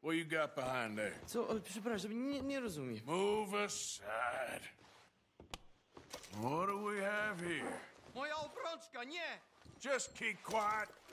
What you got behind there? Co? O, przepraszam, nie rozumiem. Move aside. What do we have here? Moja obrączka, nie! Just keep quiet.